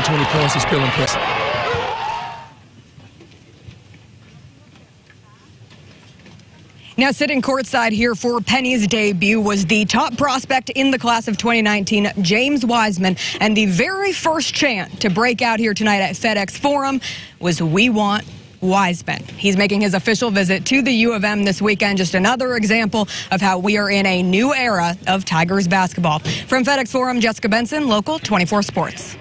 20 points is still impressive. Now, sitting courtside here for Penny's debut was the top prospect in the class of 2019, James Wiseman. And the very first chant to break out here tonight at FedEx Forum was "We Want Wiseman." He's making his official visit to the U of M this weekend. Just another example of how we are in a new era of Tigers basketball. From FedEx Forum, Jessica Benson, Local 24 Sports.